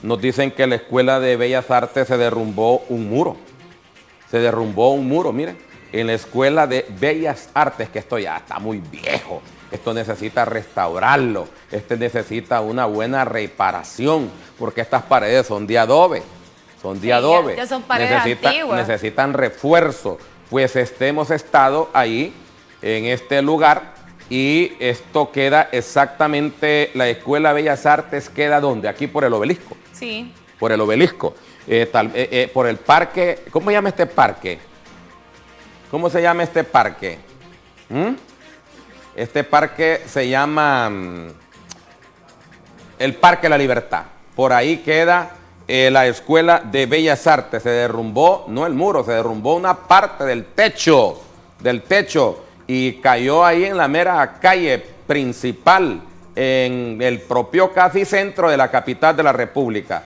nos dicen que la Escuela de Bellas Artes se derrumbó un muro. Se derrumbó un muro, miren. En la Escuela de Bellas Artes, que esto ya está muy viejo. Esto necesita restaurarlo. Este necesita una buena reparación, porque estas paredes son de adobe. Son de adobe. Ya son paredes antiguas. Necesitan refuerzo. Pues hemos estado ahí, en este lugar, y esto queda exactamente, la Escuela de Bellas Artes queda ¿dónde? Aquí por el obelisco. Sí. Por el obelisco. Por el parque, ¿cómo se llama este parque? ¿Cómo se llama este parque? Este parque se llama el Parque de la Libertad. Por ahí queda la Escuela de Bellas Artes. Se derrumbó, no el muro, se derrumbó una parte del techo, y cayó ahí en la mera calle principal, en el propio casi centro de la capital de la República.